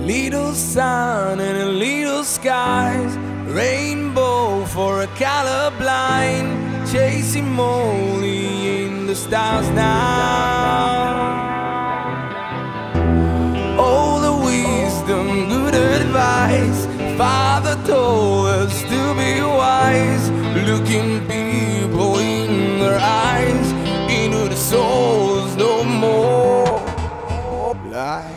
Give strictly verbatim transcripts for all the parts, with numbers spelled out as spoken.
Little sun and a little skies, rainbow for a colorblind, chasing Molly in the stars now. All the wisdom, good advice, Father told us to be wise, looking people in their eyes, into the souls no more lies.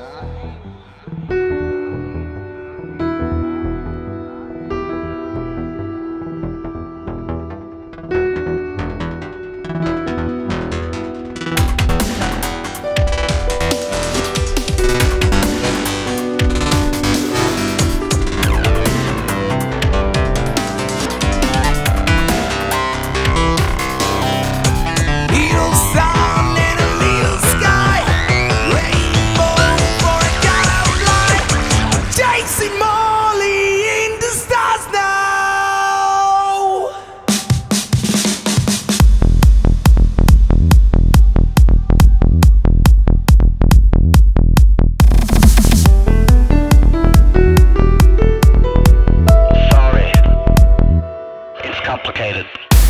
Complicated.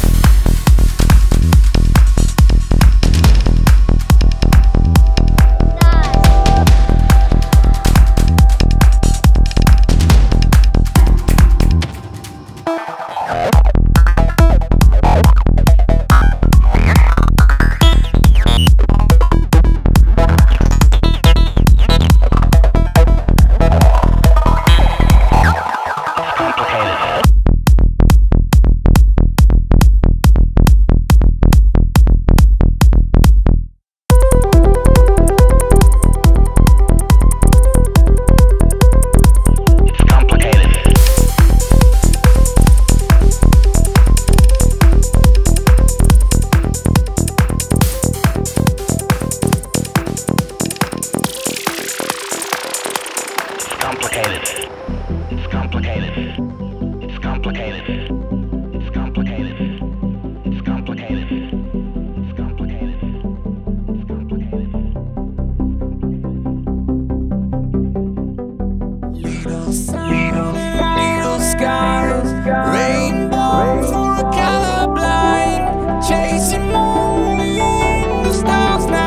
It's complicated. It's complicated. It's complicated. It's complicated. It's complicated. It's complicated. Little sun, little skies, rainbow for a colorblind, chasing only the stars now.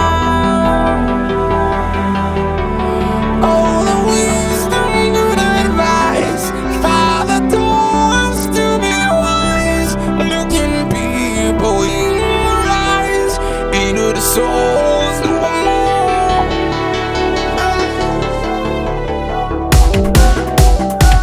All the wisdom, good advice, Father told us to be wise, looking people in their eyes, into the souls no more.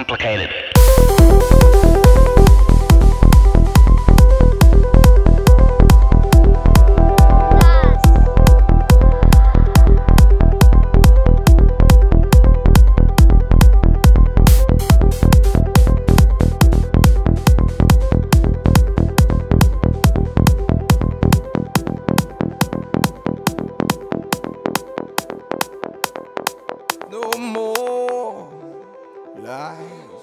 complicated. No more lies.